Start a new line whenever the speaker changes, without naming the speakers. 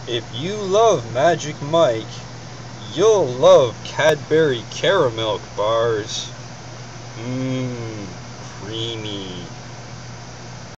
If you love Magic Mike, you'll love Cadbury Caramilk bars. Mmm, creamy.